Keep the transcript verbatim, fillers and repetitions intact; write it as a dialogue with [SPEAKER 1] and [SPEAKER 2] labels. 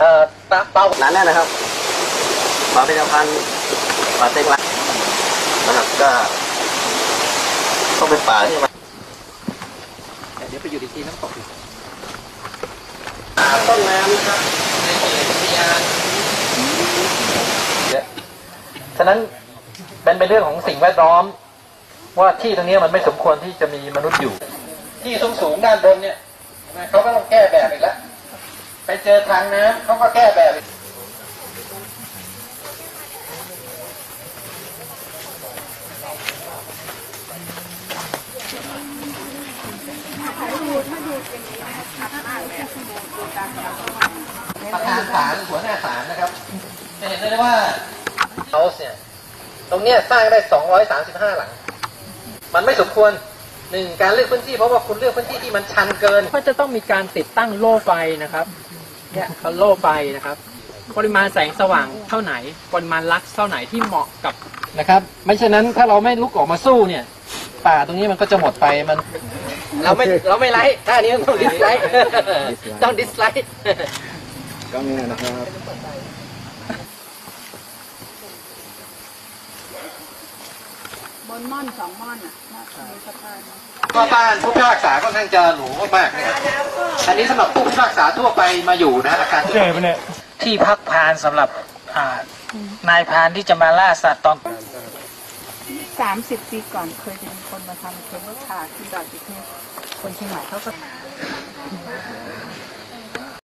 [SPEAKER 1] อ่อเป้านั้นนะครับป่าเป็นพันธุ์ป่าเต็งรักนะครับก็ต้องเป็นป่าที่มาเดี๋ยวไปอยู่ที่น้ำตกป่าต้นน้ำนะครับในเขตอุทยานฉะนั้นเป็นเป็นเรื่องของสิ่งแวดล้อมว่าที่ตรงนี้มันไม่สมควรที่จะมีมนุษย์อยู่ที่สูงสูงด้านบนเนี่ยเขาก็ต้องแก้แบบอีกแล้วไปเจอทางน้ำเขาก็แก้แบบประธานศาลหัวหน้าศาลนะครับจะเห็นได้ว่าเฮาส์เนี่ยตรงเนี้ยสร้างได้สองร้อยสามสิบห้าหลังมันไม่สมควรหนึ่งการเลือกพื้นที่เพราะว่าคุณเลือกพื้นที่ที่มันชันเกินก็จะต้องมีการติดตั้งโล่ไฟนะครับเนี่ยเขาโล่ไฟนะครับปริมาณแสงสว่างเท่าไหนปริมาณลักซ์เท่าไหนที่เหมาะกับนะครับไม่เช่นนั้นถ้าเราไม่ลุกออกมาสู้เนี่ยป่าตรงนี้มันก็จะหมดไปมันเราไม่เราไม่ไลค์ท่านี้ต้องดิสไลค์ต้องดิสไลค์ก็มีนะครับ
[SPEAKER 2] บนม่อนสองม่อนอ่ะมีสะพาน
[SPEAKER 1] ก็บ้านผู้พิพากษาค่อนข้างจะหรูมากๆนะครับอันนี้สำหรับผู้พิพากษาทั่วไปมาอยู่นะอาคาร
[SPEAKER 3] ที่พักพานสำหรับนายพานที่จะมาล่าสัตว์ตอน
[SPEAKER 2] สามสิบปีก่อนเคยจะมีคนมาทำเคเบิลคาร์ที่ดอยสุเทพคนเชียงใหม่เขาก็